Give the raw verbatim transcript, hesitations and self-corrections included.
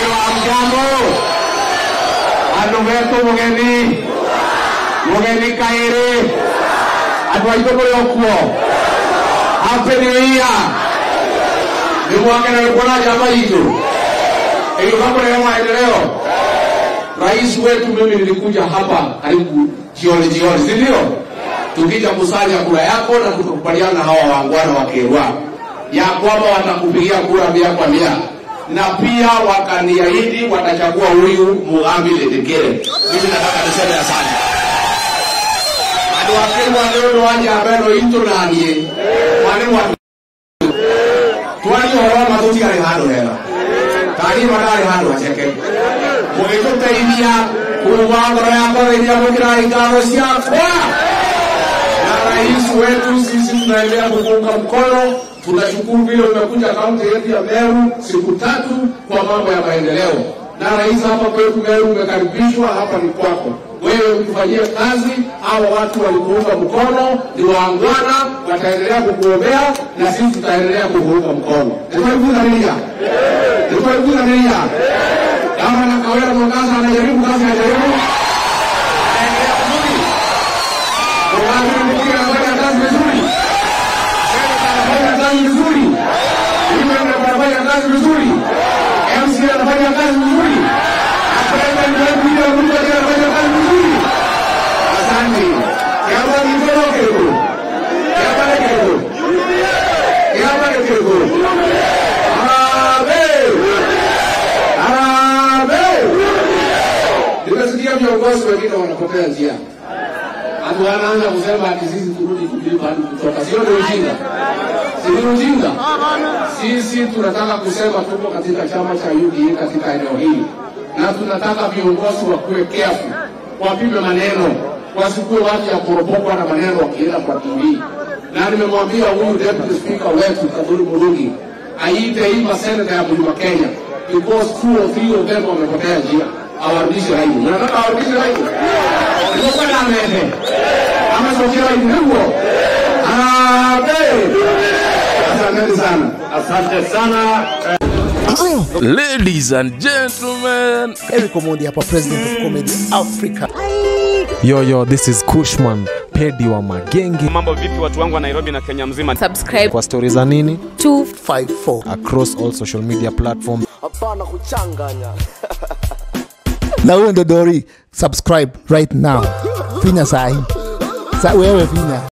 Amjambo. Anubeto mugeni. Mugeni kaire. Adwaito kule okuo. Happy New Year. Ni mwaka na kuna jama hizo. Hiyo hapo leo maendeleo. Rais wetu mimi nilikuja hapa karibu jioni jioni, si ndio? Tukija kusanya kura yako na tukubaliana hawa wangwana wa Kerwa ya kwamba watakupigia kura mia kwa mia. Na pia wakaniahidi watachagua huyu Mugambi Ledekere. Mimi nataka niseme asante. Ado wakati leo wanja abeno into nanie. Wale wa Tuani horo matuti kale hado hela. Tani madare hado acheke. Mweto taidia kuwanga yako ndio mkira ingaro siakwa. Na rais wetu sisi tunaendelea kuunga mkono. Tunashukuru vile umekuja kaunti yetu ya Meru siku tatu kwa mambo ya maendeleo. Na rais hapa kwetu Meru umekaribishwa, hapa ni kwako. Wewe ukifanyia kazi, hao watu walikuunga mkono, ni waangwana, wataendelea kukuombea na sisi tutaendelea kukuunga mkono. Nikuwa nia. Nikuwa nia. Kama na Kawera Mwangaza anajaribu kazi anajaribu. Anaendelea vizuri. Kwa mkuu anafanya kazi vizuri. Kazi vizuri. Mimi anafanya kazi vizuri. M C anafanya kazi vizuri. President wetu ndio Ruto anafanya kazi vizuri. Asante. Yaba ni ndio kero. Yaba ni kero. Yaba ni kero. Abe. Abe. Nimesikia viongozi wengine wanapotea njia. Atu wanaanza kusema ati sisi turudi kulipa kutoka. Sio ndio ujinga? Sio ujinga. Sisi tunataka kusema tuko katika chama cha U D A katika eneo hili. Na tunataka viongozi wakuwe careful. Wapime maneno. Wasikuwe watu ya kuropokwa na maneno wakienda kwa T V. Na nimemwambia huyu deputy speaker wetu Kaduri Murungi aite hii maseneta ya Mlima Kenya because two or three of them wamepotea njia. Awarudishe raia. Unataka awarudishe raia? Ndio kwa nini? Ama sokera ndio. Abe. Asante sana. Asante sana. Ladies and gentlemen, Eric Omondi hapa, president of Comedy Africa. Yo yo, this is Kushman, Pedi wa Magenge. Mambo vipi watu wangu wa Nairobi na Kenya mzima? Subscribe Kwa stories za nini? two five four Across all social media platforms. Hapana kuchanganya. Na huyo ndo Dori, subscribe right now. Finya sahi. Sa wewe finya.